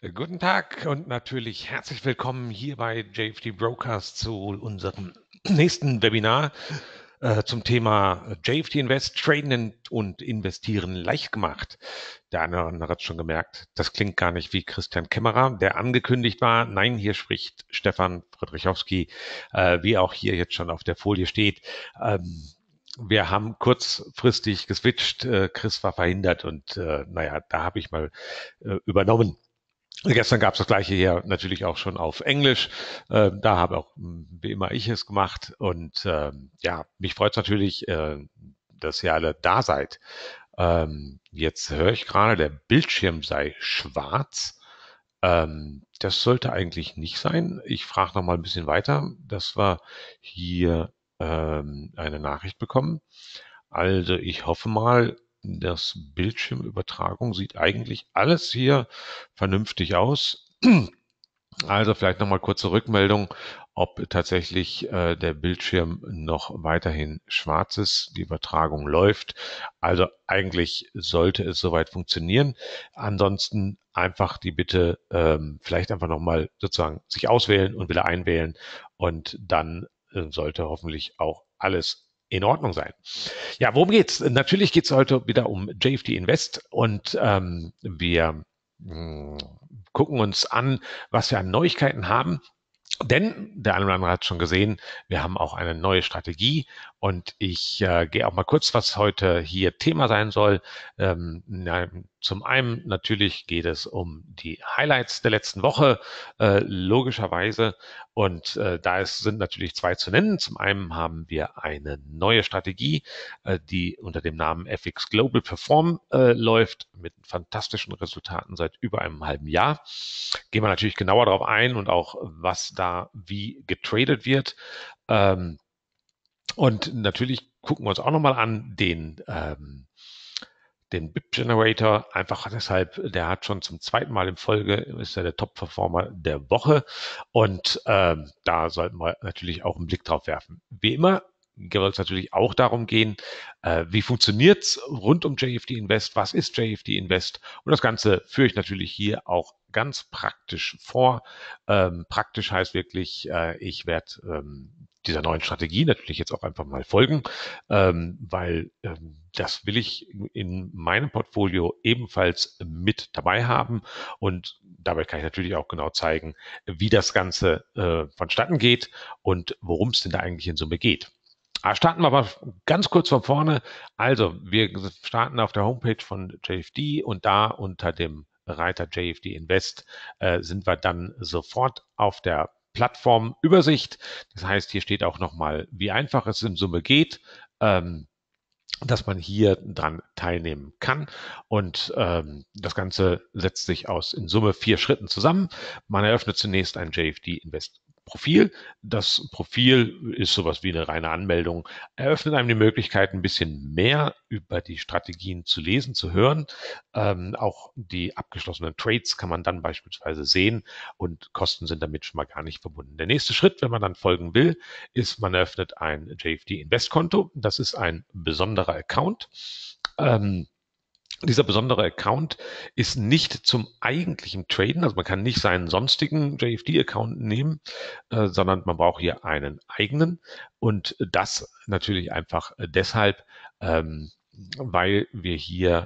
Guten Tag und natürlich herzlich willkommen hier bei JFD Brokers zu unserem nächsten Webinar zum Thema JFD Invest, Traden und Investieren leicht gemacht. Der eine oder andere hat schon gemerkt, das klingt gar nicht wie Christian Kämmerer, der angekündigt war. Nein, hier spricht Stefan Friedrichowski, wie auch hier jetzt schon auf der Folie steht. Wir haben kurzfristig geswitcht, Chris war verhindert und naja, da habe ich mal übernommen. Gestern gab es das gleiche hier natürlich auch schon auf Englisch. Da habe auch wie immer ich es gemacht. Und ja, mich freut es natürlich, dass ihr alle da seid. Jetzt höre ich gerade, der Bildschirm sei schwarz. Das sollte eigentlich nicht sein. Ich frage noch mal ein bisschen weiter, dass wir hier eine Nachricht bekommen. Also ich hoffe mal, das Bildschirmübertragung sieht eigentlich alles hier vernünftig aus. Also vielleicht nochmal kurze Rückmeldung, ob tatsächlich der Bildschirm noch weiterhin schwarz ist, die Übertragung läuft. Also eigentlich sollte es soweit funktionieren. Ansonsten einfach die Bitte, vielleicht einfach nochmal sozusagen sich auswählen und wieder einwählen und dann sollte hoffentlich auch alles in Ordnung sein. Ja, worum geht's? Natürlich geht's heute wieder um JFD Invest und wir mh, gucken uns an, was wir an Neuigkeiten haben. Denn der eine oder andere hat schon gesehen, wir haben auch eine neue Strategie und ich gehe auch mal kurz, was heute hier Thema sein soll. Zum einen natürlich geht es um die Highlights der letzten Woche, logischerweise. Und sind natürlich zwei zu nennen. Zum einen haben wir eine neue Strategie, die unter dem Namen FX Global Perform läuft, mit fantastischen Resultaten seit über einem halben Jahr. Gehen wir natürlich genauer darauf ein und auch, was da wie getradet wird. Ähm, und natürlich gucken wir uns auch nochmal an den BIP Generator, einfach deshalb, der hat schon zum zweiten Mal in Folge, ist er der Top-Performer der Woche und da sollten wir natürlich auch einen Blick drauf werfen. Wie immer soll es natürlich auch darum gehen, wie funktioniert's rund um JFD Invest, was ist JFD Invest und das Ganze führe ich natürlich hier auch ganz praktisch vor. Praktisch heißt wirklich, ich werde dieser neuen Strategie natürlich jetzt auch einfach mal folgen, weil das will ich in meinem Portfolio ebenfalls mit dabei haben. Und dabei kann ich natürlich auch genau zeigen, wie das Ganze vonstatten geht und worum es denn da eigentlich in Summe geht. Aber starten wir aber ganz kurz von vorne. Also, wir starten auf der Homepage von JFD und da unter dem Reiter JFD Invest sind wir dann sofort auf der Plattformübersicht. Das heißt, hier steht auch nochmal, wie einfach es in Summe geht. Dass man hier dran teilnehmen kann. Und das Ganze setzt sich aus in Summe 4 Schritten zusammen. Man eröffnet zunächst ein JFD Invest Profil. Das Profil ist sowas wie eine reine Anmeldung, eröffnet einem die Möglichkeit, ein bisschen mehr über die Strategien zu lesen, zu hören. Auch die abgeschlossenen Trades kann man dann beispielsweise sehen und Kosten sind damit schon mal gar nicht verbunden. Der nächste Schritt, wenn man dann folgen will, ist, man eröffnet ein JFD Invest Konto. Das ist ein besonderer Account. Ähm, Dieser besondere Account ist nicht zum eigentlichen Traden, also man kann nicht seinen sonstigen JFD-Account nehmen, sondern man braucht hier einen eigenen und das natürlich einfach deshalb, weil wir hier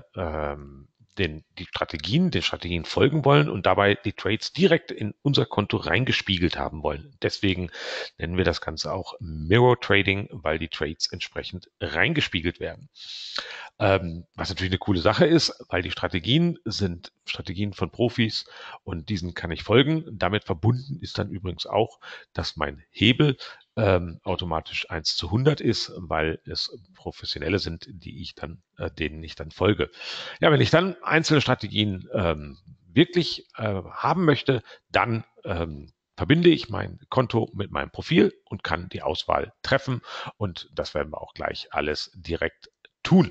den Strategien folgen wollen und dabei die Trades direkt in unser Konto reingespiegelt haben wollen. Deswegen nennen wir das Ganze auch Mirror Trading, weil die Trades entsprechend reingespiegelt werden. Was natürlich eine coole Sache ist, weil die Strategien sind Strategien von Profis und diesen kann ich folgen. Damit verbunden ist dann übrigens auch, dass mein Hebel automatisch 1:100 ist, weil es Professionelle sind, denen ich dann folge. Ja, wenn ich dann einzelne Strategien wirklich haben möchte, dann verbinde ich mein Konto mit meinem Profil und kann die Auswahl treffen. Und das werden wir auch gleich alles direkt tun.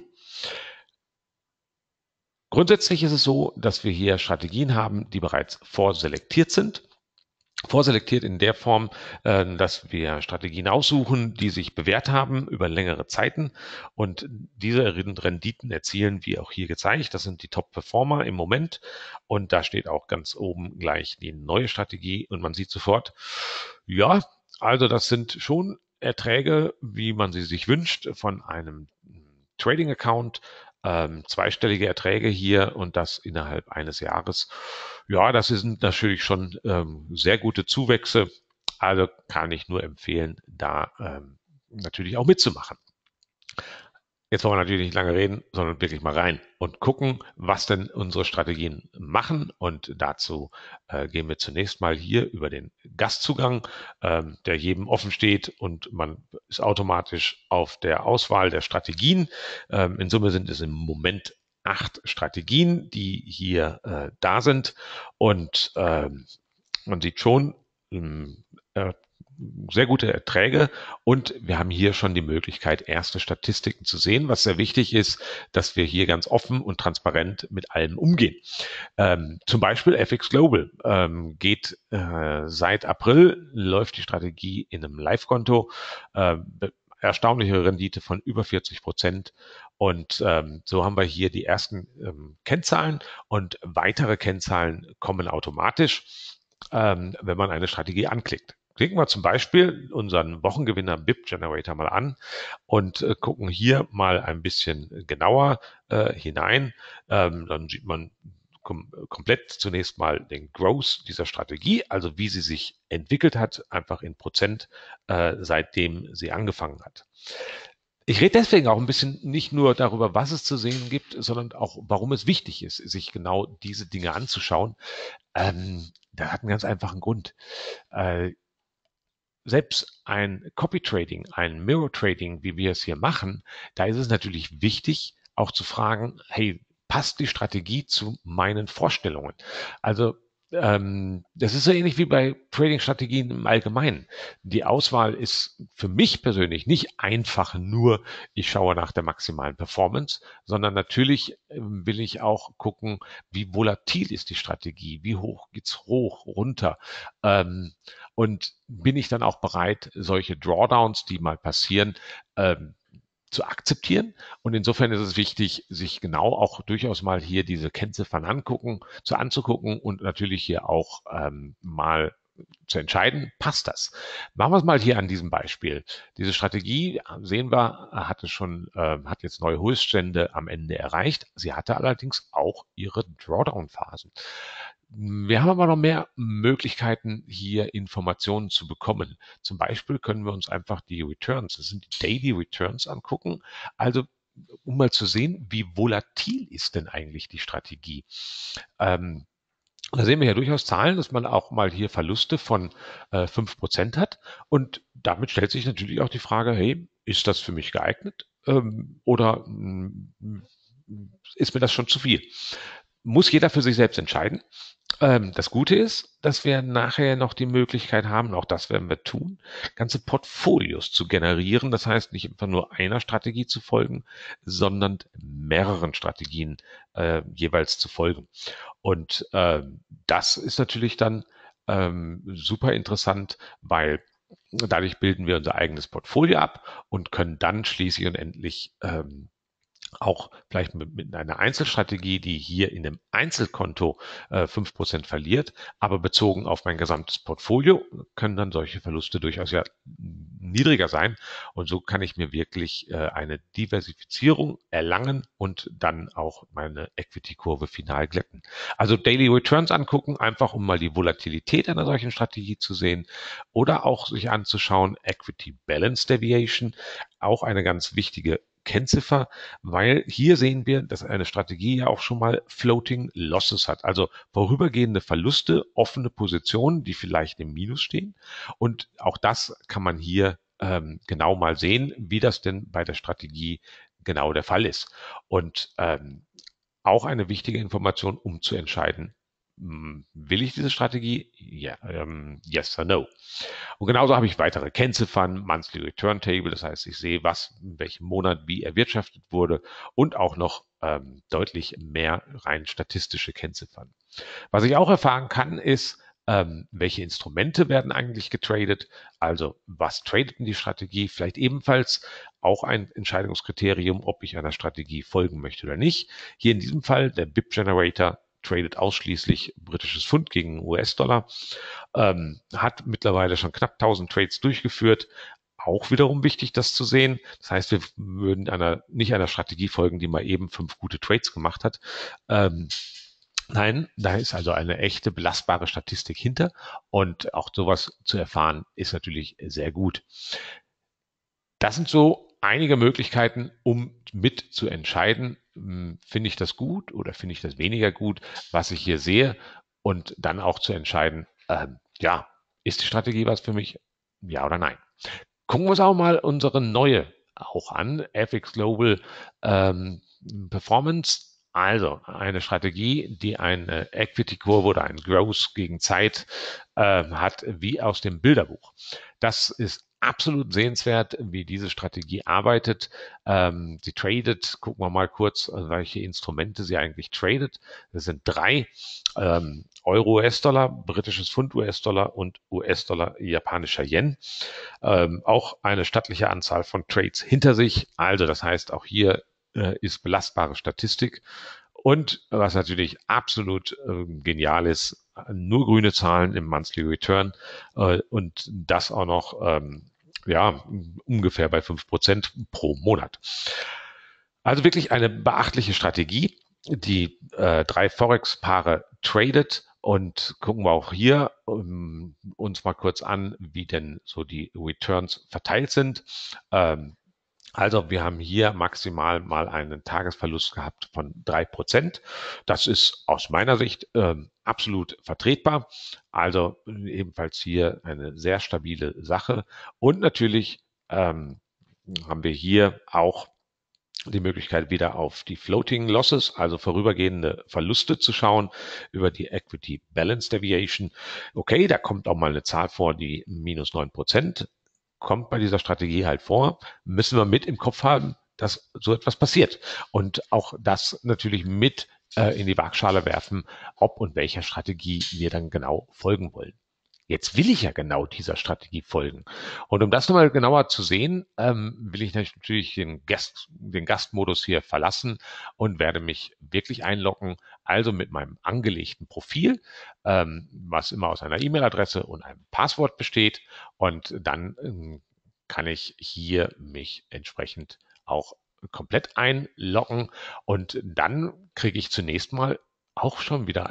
Grundsätzlich ist es so, dass wir hier Strategien haben, die bereits vorselektiert sind. Vorselektiert in der Form, dass wir Strategien aussuchen, die sich bewährt haben über längere Zeiten und diese Renditen erzielen, wie auch hier gezeigt. Das sind die Top-Performer im Moment und da steht auch ganz oben gleich die neue Strategie und man sieht sofort, ja, also das sind schon Erträge, wie man sie sich wünscht, von einem Trading-Account, zweistellige Erträge hier und das innerhalb eines Jahres. Ja, das sind natürlich schon sehr gute Zuwächse. Also kann ich nur empfehlen, da natürlich auch mitzumachen. Jetzt wollen wir natürlich nicht lange reden, sondern wirklich mal rein und gucken, was denn unsere Strategien machen. Und dazu gehen wir zunächst mal hier über den Gastzugang, der jedem offen steht und man ist automatisch auf der Auswahl der Strategien. In Summe sind es im Moment 8 Strategien, die hier da sind. Und man sieht schon, äh, sehr gute Erträge und wir haben hier schon die Möglichkeit, erste Statistiken zu sehen, was sehr wichtig ist, dass wir hier ganz offen und transparent mit allem umgehen. Zum Beispiel FX Global geht seit April, läuft die Strategie in einem Live-Konto, erstaunliche Rendite von über 40%. Und so haben wir hier die ersten Kennzahlen und weitere Kennzahlen kommen automatisch, wenn man eine Strategie anklickt. Klicken wir zum Beispiel unseren Wochengewinner BIP Generator mal an und gucken hier mal ein bisschen genauer hinein. Dann sieht man komplett zunächst mal den Growth dieser Strategie, also wie sie sich entwickelt hat, einfach in Prozent, seitdem sie angefangen hat. Ich rede deswegen auch ein bisschen nicht nur darüber, was es zu sehen gibt, sondern auch, warum es wichtig ist, sich genau diese Dinge anzuschauen. Das hat einen ganz einfachen Grund. Äh, Selbst ein Copy Trading, ein Mirror Trading, wie wir es hier machen, da ist es natürlich wichtig, auch zu fragen, hey, passt die Strategie zu meinen Vorstellungen? Also das ist so ähnlich wie bei Trading-Strategien im Allgemeinen. Die Auswahl ist für mich persönlich nicht einfach nur, ich schaue nach der maximalen Performance, sondern natürlich will ich auch gucken, wie volatil ist die Strategie, wie hoch geht's hoch, runter. Ähm, und bin ich dann auch bereit, solche Drawdowns, die mal passieren, ähm, zu akzeptieren. Und insofern ist es wichtig, sich genau auch durchaus mal hier diese Kennziffern anzugucken und natürlich hier auch mal zu entscheiden, passt das? Machen wir es mal hier an diesem Beispiel. Diese Strategie, sehen wir, hat jetzt neue Höchststände am Ende erreicht. Sie hatte allerdings auch ihre Drawdown-Phasen. Wir haben aber noch mehr Möglichkeiten, hier Informationen zu bekommen. Zum Beispiel können wir uns einfach die Returns, das sind die Daily Returns angucken. Also, um mal zu sehen, wie volatil ist denn eigentlich die Strategie? Ähm, Da sehen wir ja durchaus Zahlen, dass man auch mal hier Verluste von 5% hat. Und damit stellt sich natürlich auch die Frage, hey, ist das für mich geeignet? Oder ist mir das schon zu viel? Muss jeder für sich selbst entscheiden. Das Gute ist, dass wir nachher noch die Möglichkeit haben, auch das werden wir tun, ganze Portfolios zu generieren. Das heißt, nicht einfach nur einer Strategie zu folgen, sondern mehreren Strategien jeweils zu folgen. Und das ist natürlich dann super interessant, weil dadurch bilden wir unser eigenes Portfolio ab und können dann schließlich und endlich auch vielleicht mit einer Einzelstrategie, die hier in dem Einzelkonto 5% verliert, aber bezogen auf mein gesamtes Portfolio können dann solche Verluste durchaus ja niedriger sein. Und so kann ich mir wirklich eine Diversifizierung erlangen und dann auch meine Equity-Kurve final glätten. Also Daily Returns angucken, einfach um mal die Volatilität einer solchen Strategie zu sehen oder auch sich anzuschauen, Equity Balance Deviation, auch eine ganz wichtige Kennziffer, weil hier sehen wir, dass eine Strategie ja auch schon mal Floating Losses hat, also vorübergehende Verluste, offene Positionen, die vielleicht im Minus stehen. Und auch das kann man hier genau mal sehen, wie das denn bei der Strategie genau der Fall ist. Und auch eine wichtige Information, um zu entscheiden, will ich diese Strategie? Ja, yes or no. Und genauso habe ich weitere Kennziffern, Monthly Return Table, das heißt, ich sehe, was in welchem Monat wie erwirtschaftet wurde und auch noch deutlich mehr rein statistische Kennziffern. Was ich auch erfahren kann, ist, welche Instrumente werden eigentlich getradet, also was tradet denn die Strategie, vielleicht ebenfalls auch ein Entscheidungskriterium, ob ich einer Strategie folgen möchte oder nicht. Hier in diesem Fall der BIP Generator tradet ausschließlich britisches Pfund gegen US-Dollar, hat mittlerweile schon knapp 1000 Trades durchgeführt. Auch wiederum wichtig, das zu sehen. Das heißt, wir würden nicht einer Strategie folgen, die mal eben 5 gute Trades gemacht hat. Nein, da ist also eine echte belastbare Statistik hinter und auch sowas zu erfahren ist natürlich sehr gut. Das sind so einige Möglichkeiten, um mit zu entscheiden, finde ich das gut oder finde ich das weniger gut, was ich hier sehe und dann auch zu entscheiden, ja, ist die Strategie was für mich? Ja oder nein? Gucken wir uns auch mal unsere neue auch an, FX Global Performance. Also eine Strategie, die eine Equity-Kurve oder ein Growth gegen Zeit hat, wie aus dem Bilderbuch. Das ist absolut sehenswert, wie diese Strategie arbeitet. Sie tradet, gucken wir mal kurz, welche Instrumente sie eigentlich tradet. Das sind 3. Euro, US-Dollar, britisches Pfund, US-Dollar und US-Dollar, japanischer Yen. Auch eine stattliche Anzahl von Trades hinter sich. Also das heißt, auch hier ist belastbare Statistik. Und was natürlich absolut genial ist, nur grüne Zahlen im Monthly Return und das auch noch ja, ungefähr bei 5% pro Monat. Also wirklich eine beachtliche Strategie, die 3 Forex-Paare tradet und gucken wir auch hier uns mal kurz an, wie denn so die Returns verteilt sind. Also wir haben hier maximal mal einen Tagesverlust gehabt von 3%. Das ist aus meiner Sicht absolut vertretbar. Also ebenfalls hier eine sehr stabile Sache. Und natürlich haben wir hier auch die Möglichkeit, wieder auf die Floating Losses, also vorübergehende Verluste zu schauen, über die Equity Balance Deviation. Okay, da kommt auch mal eine Zahl vor, die minus 9%, kommt bei dieser Strategie halt vor, müssen wir mit im Kopf haben, dass so etwas passiert. Und auch das natürlich mit in die Waagschale werfen, ob und welcher Strategie wir dann genau folgen wollen. Jetzt will ich ja genau dieser Strategie folgen. Und um das nochmal genauer zu sehen, will ich natürlich den Gastmodus hier verlassen und werde mich wirklich einloggen, also mit meinem angelegten Profil, was immer aus einer E-Mail-Adresse und einem Passwort besteht. Und dann kann ich hier mich entsprechend auch komplett einloggen und dann kriege ich zunächst mal auch schon wieder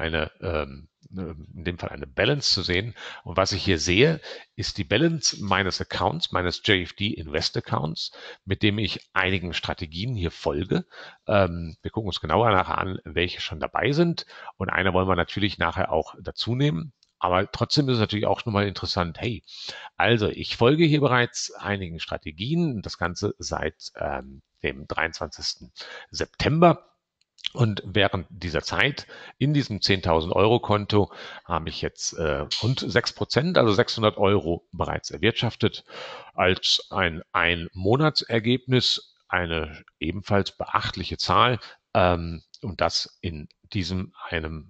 in dem Fall eine Balance zu sehen. Und was ich hier sehe, ist die Balance meines Accounts, meines JFD Invest Accounts, mit dem ich einigen Strategien hier folge. Wir gucken uns genauer nachher an, welche schon dabei sind. Und eine wollen wir natürlich nachher auch dazu nehmen. Aber trotzdem ist es natürlich auch schon mal interessant, hey, also ich folge hier bereits einigen Strategien, das Ganze seit dem 23. September. Und während dieser Zeit in diesem 10.000 Euro Konto habe ich jetzt rund 6%, also 600 Euro bereits erwirtschaftet. Als ein Monatsergebnis eine ebenfalls beachtliche Zahl und das in diesem einem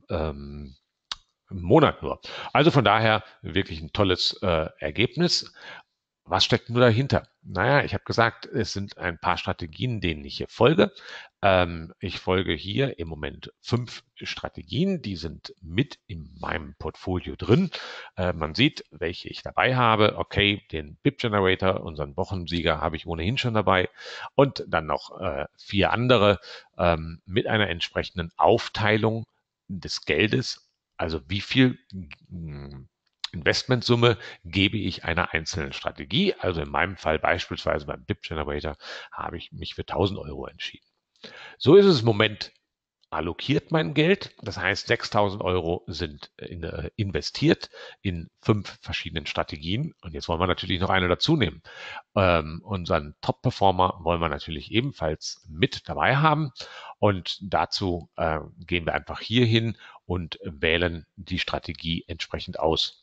Monat nur. Also von daher wirklich ein tolles Ergebnis. Was steckt nur dahinter? Naja, ich habe gesagt, es sind ein paar Strategien, denen ich hier folge. Ich folge hier im Moment 5 Strategien, die sind mit in meinem Portfolio drin. Man sieht, welche ich dabei habe. Okay, den BIP Generator, unseren Wochensieger, habe ich ohnehin schon dabei. Und dann noch 4 andere mit einer entsprechenden Aufteilung des Geldes. Also wie viel Investmentsumme gebe ich einer einzelnen Strategie. Also in meinem Fall beispielsweise beim BIP Generator habe ich mich für 1000 Euro entschieden. So ist es im Moment allokiert mein Geld. Das heißt, 6.000 Euro sind investiert in 5 verschiedenen Strategien. Und jetzt wollen wir natürlich noch eine dazu nehmen. Unseren Top-Performer wollen wir natürlich ebenfalls mit dabei haben. Und dazu gehen wir einfach hier hin und wählen die Strategie entsprechend aus.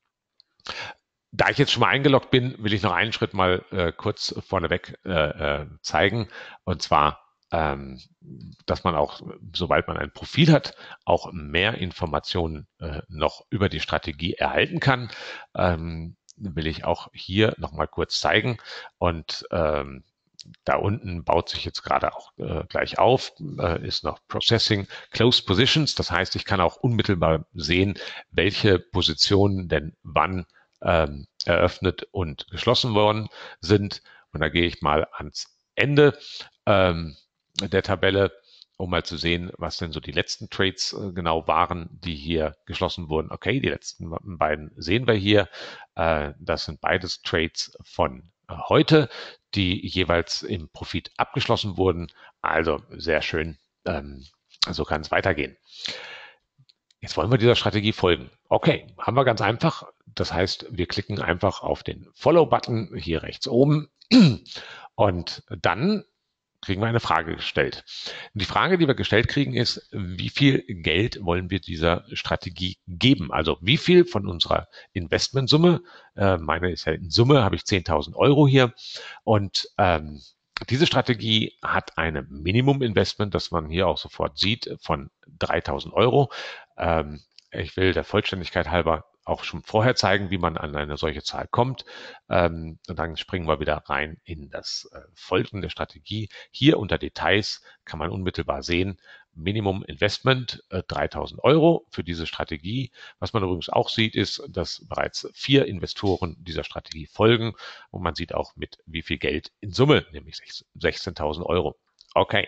Da ich jetzt schon mal eingeloggt bin, will ich noch einen Schritt mal kurz vorneweg zeigen. Und zwar dass man auch, sobald man ein Profil hat, auch mehr Informationen noch über die Strategie erhalten kann. Will ich auch hier nochmal kurz zeigen. Und da unten baut sich jetzt gerade auch gleich auf, ist noch Processing Closed Positions. Das heißt, ich kann auch unmittelbar sehen, welche Positionen denn wann eröffnet und geschlossen worden sind. Und da gehe ich mal ans Ende der Tabelle, um mal zu sehen, was denn so die letzten Trades genau waren, die hier geschlossen wurden. Okay, die letzten beiden sehen wir hier. Das sind beides Trades von heute, die jeweils im Profit abgeschlossen wurden. Also sehr schön. So kann es weitergehen. Jetzt wollen wir dieser Strategie folgen. Okay, haben wir ganz einfach. Das heißt, wir klicken einfach auf den Follow-Button hier rechts oben und dann kriegen wir eine Frage gestellt. Und die Frage, die wir gestellt kriegen, ist, wie viel Geld wollen wir dieser Strategie geben? Also wie viel von unserer Investmentsumme, meine ist ja in Summe, habe ich 10.000 Euro hier und diese Strategie hat eine Minimum-Investment, das man hier auch sofort sieht, von 3.000 Euro. Ich will der Vollständigkeit halber auch schon vorher zeigen, wie man an eine solche Zahl kommt. Und dann springen wir wieder rein in das Folgen der Strategie. Hier unter Details kann man unmittelbar sehen, Minimum Investment 3.000 Euro für diese Strategie. Was man übrigens auch sieht, ist, dass bereits 4 Investoren dieser Strategie folgen und man sieht auch mit wie viel Geld in Summe, nämlich 16.000 Euro. Okay.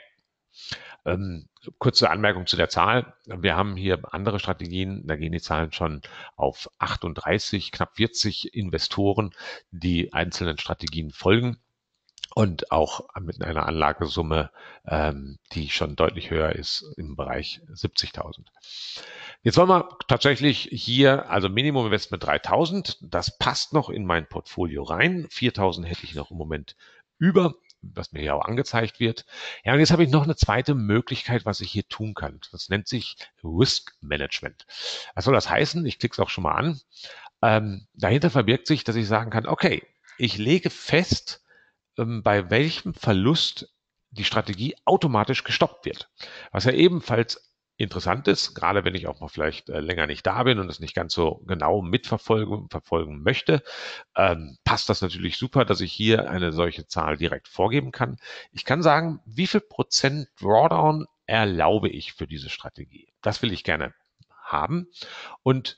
Kurze Anmerkung zu der Zahl. Wir haben hier andere Strategien, da gehen die Zahlen schon auf 38, knapp 40 Investoren, die einzelnen Strategien folgen und auch mit einer Anlagesumme, die schon deutlich höher ist im Bereich 70.000. Jetzt wollen wir tatsächlich hier, also Minimum Investment 3.000, das passt noch in mein Portfolio rein. 4.000 hätte ich noch im Moment über, was mir hier auch angezeigt wird. Ja, und jetzt habe ich noch eine zweite Möglichkeit, was ich hier tun kann. Das nennt sich Risk Management. Was soll das heißen? Ich klicke es auch schon mal an. Dahinter verbirgt sich, dass ich sagen kann, okay, ich lege fest, bei welchem Verlust die Strategie automatisch gestoppt wird. Was ja ebenfalls interessant ist, gerade wenn ich auch mal vielleicht länger nicht da bin und es nicht ganz so genau verfolgen möchte, passt das natürlich super, dass ich hier eine solche Zahl direkt vorgeben kann. Ich kann sagen, wie viel Prozent Drawdown erlaube ich für diese Strategie. Das will ich gerne haben. Und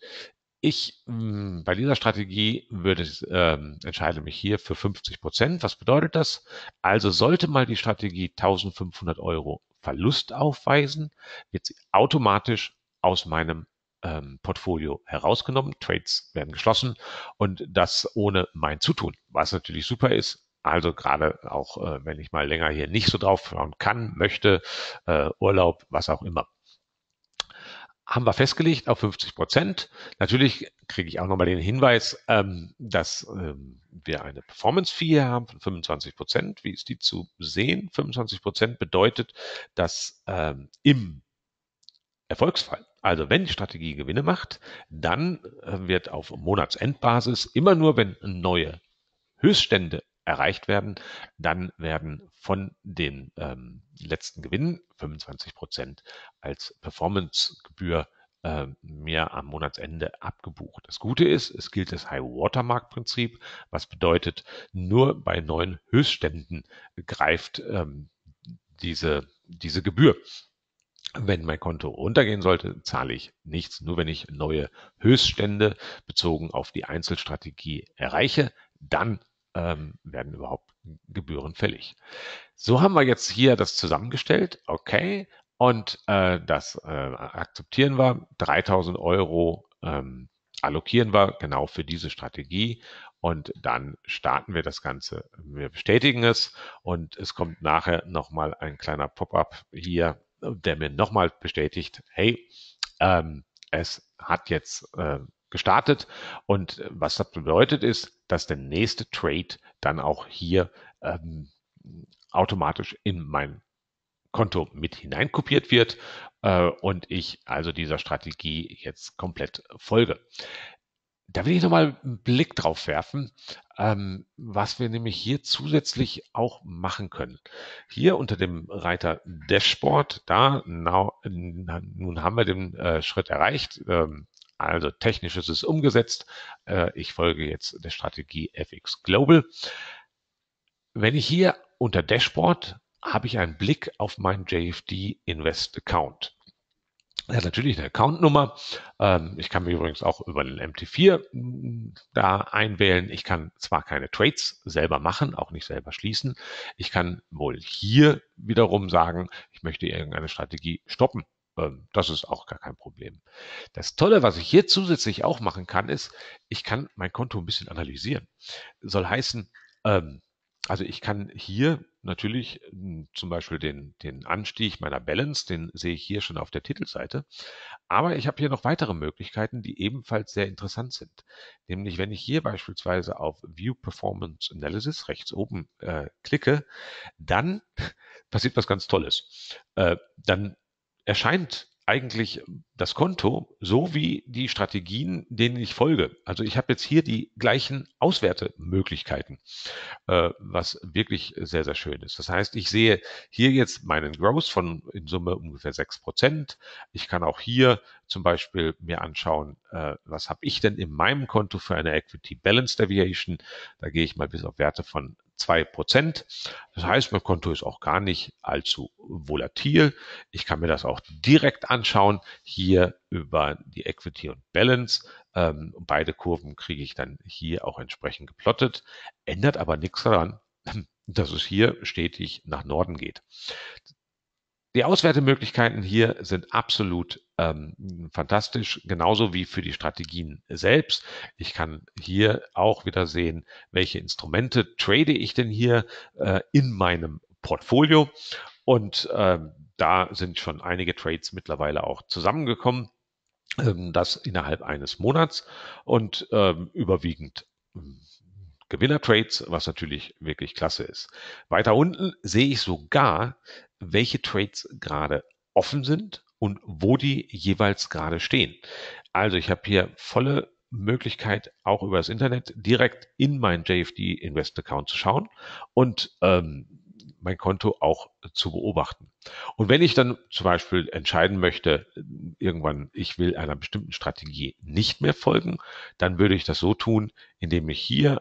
bei dieser Strategie entscheide mich hier für 50%. Was bedeutet das? Also sollte mal die Strategie 1.500 Euro Verlust aufweisen, wird sie automatisch aus meinem Portfolio herausgenommen. Trades werden geschlossen und das ohne mein Zutun, was natürlich super ist. Also gerade auch, wenn ich mal länger hier nicht so drauf schauen kann, möchte, Urlaub, was auch immer. Haben wir festgelegt auf 50%. Natürlich kriege ich auch nochmal den Hinweis, dass wir eine Performance-Fee haben von 25%. Wie ist die zu sehen? 25% bedeutet, dass im Erfolgsfall, also wenn die Strategie Gewinne macht, dann wird auf Monatsendbasis immer nur, wenn neue Höchststände erreicht werden, dann werden von den letzten Gewinnen 25% als Performancegebühr mir am Monatsende abgebucht. Das Gute ist, es gilt das High-Watermark-Prinzip, was bedeutet, nur bei neuen Höchstständen greift diese Gebühr. Wenn mein Konto runtergehen sollte, zahle ich nichts. Nur wenn ich neue Höchststände bezogen auf die Einzelstrategie erreiche, dann werden überhaupt Gebühren fällig. So haben wir jetzt hier das zusammengestellt. Okay. Und das akzeptieren wir. 3.000 Euro allokieren wir genau für diese Strategie. Und dann starten wir das Ganze. Wir bestätigen es und es kommt nachher nochmal ein kleiner Pop-up hier, der mir nochmal bestätigt, hey, es hat jetzt gestartet und was das bedeutet ist, dass der nächste Trade dann auch hier automatisch in mein Konto mit hineinkopiert wird und ich also dieser Strategie jetzt komplett folge. Da will ich nochmal einen Blick drauf werfen, was wir nämlich hier zusätzlich auch machen können. Hier unter dem Reiter Dashboard, nun haben wir den Schritt erreicht. Also technisch ist es umgesetzt. Ich folge jetzt der Strategie FX Global. Wenn ich hier unter Dashboard habe ich einen Blick auf meinen JFD Invest Account. Er hat natürlich eine Accountnummer. Ich kann mir übrigens auch über den MT4 da einwählen. Ich kann zwar keine Trades selber machen, auch nicht selber schließen. Ich kann wohl hier wiederum sagen, ich möchte irgendeine Strategie stoppen. Das ist auch gar kein Problem. Das Tolle, was ich hier zusätzlich auch machen kann, ist, ich kann mein Konto ein bisschen analysieren. Soll heißen, ähm, also ich kann hier natürlich zum Beispiel den Anstieg meiner Balance, den sehe ich hier schon auf der Titelseite. Aber ich habe hier noch weitere Möglichkeiten, die ebenfalls sehr interessant sind. Nämlich, wenn ich hier beispielsweise auf View Performance Analysis rechts oben klicke, dann passiert was ganz Tolles. Dann erscheint eigentlich das Konto so wie die Strategien, denen ich folge. Also ich habe jetzt hier die gleichen Auswertemöglichkeiten, was wirklich sehr, sehr schön ist. Das heißt, ich sehe hier jetzt meinen Growth von in Summe ungefähr 6%. Ich kann auch hier zum Beispiel mir anschauen, was habe ich denn in meinem Konto für eine Equity Balance Deviation. Da gehe ich mal bis auf Werte von 2%. Das heißt, mein Konto ist auch gar nicht allzu volatil. Ich kann mir das auch direkt anschauen, hier über die Equity und Balance. Beide Kurven kriege ich dann hier auch entsprechend geplottet, ändert aber nichts daran, dass es hier stetig nach Norden geht. Die Auswertemöglichkeiten hier sind absolut fantastisch, genauso wie für die Strategien selbst. Ich kann hier auch wieder sehen, welche Instrumente trade ich denn hier in meinem Portfolio. Und da sind schon einige Trades mittlerweile auch zusammengekommen, das innerhalb eines Monats und überwiegend Gewinnertrades, was natürlich wirklich klasse ist. Weiter unten sehe ich sogar, welche Trades gerade offen sind und wo die jeweils gerade stehen. Also ich habe hier volle Möglichkeit, auch über das Internet direkt in meinen JFD Invest Account zu schauen und mein Konto auch zu beobachten. Und wenn ich dann zum Beispiel entscheiden möchte, irgendwann, ich will einer bestimmten Strategie nicht mehr folgen, dann würde ich das so tun, indem ich hier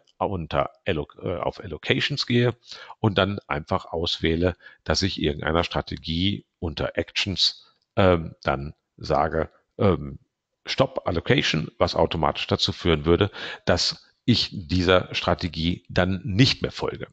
auf Allocations gehe und dann einfach auswähle, dass ich irgendeiner Strategie unter Actions dann sage, Stop Allocation, was automatisch dazu führen würde, dass ich dieser Strategie dann nicht mehr folge.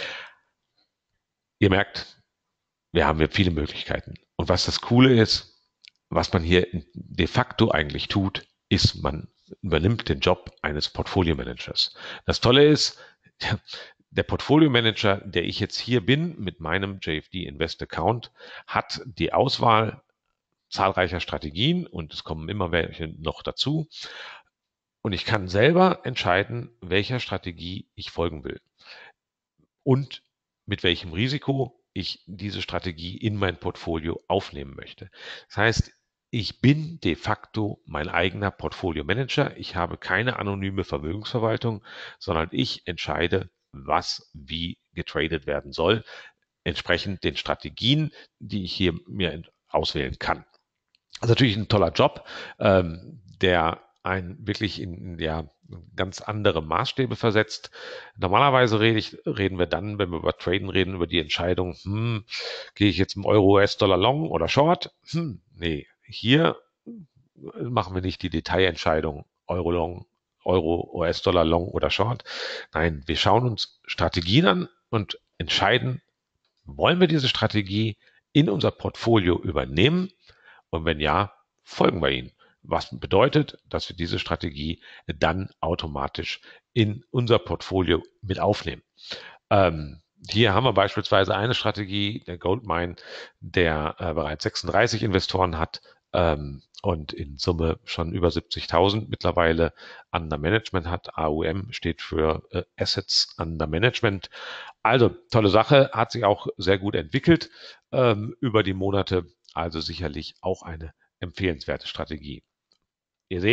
Ihr merkt, wir haben hier viele Möglichkeiten. Und was das Coole ist, was man hier de facto eigentlich tut, ist, man übernimmt den Job eines Portfolio-Managers. Das Tolle ist, der Portfolio-Manager, der ich jetzt hier bin mit meinem JFD Invest Account, hat die Auswahl zahlreicher Strategien und es kommen immer welche noch dazu. Und ich kann selber entscheiden, welcher Strategie ich folgen will und mit welchem Risiko ich diese Strategie in mein Portfolio aufnehmen möchte. Das heißt, ich bin de facto mein eigener Portfolio-Manager. Ich habe keine anonyme Vermögensverwaltung, sondern ich entscheide, was wie getradet werden soll, entsprechend den Strategien, die ich hier mir auswählen kann. Das ist natürlich ein toller Job, der einen wirklich in ja, ganz andere Maßstäbe versetzt. Normalerweise reden wir dann, wenn wir über Traden reden, über die Entscheidung, gehe ich jetzt im Euro, US-Dollar Long oder Short? Nee, hier machen wir nicht die Detailentscheidung Euro Long, Euro, US-Dollar Long oder Short. Nein, wir schauen uns Strategien an und entscheiden, wollen wir diese Strategie in unser Portfolio übernehmen? Und wenn ja, folgen wir ihnen. Was bedeutet, dass wir diese Strategie dann automatisch in unser Portfolio mit aufnehmen. Hier haben wir beispielsweise eine Strategie, der Goldmine, der bereits 36 Investoren hat und in Summe schon über 70.000 mittlerweile under Management hat. AUM steht für Assets under Management. Also tolle Sache, hat sich auch sehr gut entwickelt über die Monate. Also sicherlich auch eine empfehlenswerte Strategie. Ihr seht,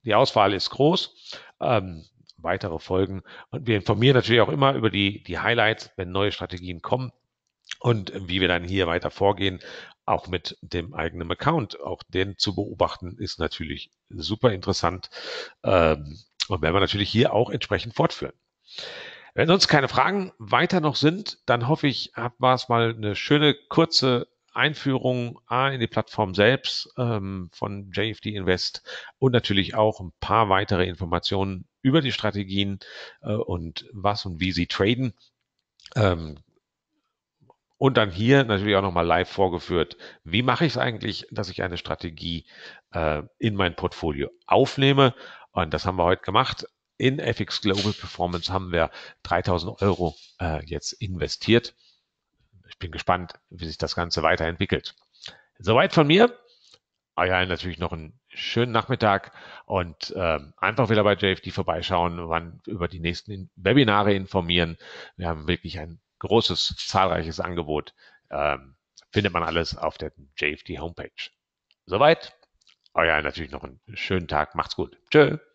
Die Auswahl ist groß. Weitere Folgen. Und wir informieren natürlich auch immer über die Highlights, wenn neue Strategien kommen und wie wir dann hier weiter vorgehen, auch mit dem eigenen Account. Auch den zu beobachten ist natürlich super interessant. Und werden wir natürlich hier auch entsprechend fortführen. Wenn sonst keine Fragen weiter noch sind, dann hoffe ich, war es mal eine schöne, kurze Einführung in die Plattform selbst von JFD Invest und natürlich auch ein paar weitere Informationen über die Strategien und was und wie sie traden. Ähm, und dann hier natürlich auch nochmal live vorgeführt, wie mache ich es eigentlich, dass ich eine Strategie in mein Portfolio aufnehme. Und das haben wir heute gemacht. In FX Global Performance haben wir 3.000 Euro jetzt investiert. Ich bin gespannt, wie sich das Ganze weiterentwickelt. Soweit von mir. Euch allen natürlich noch einen schönen Nachmittag und einfach wieder bei JFD vorbeischauen, wann über die nächsten Webinare informieren. Wir haben wirklich ein großes, zahlreiches Angebot. Findet man alles auf der JFD Homepage. Soweit. Euch allen natürlich noch einen schönen Tag. Macht's gut. Tschö.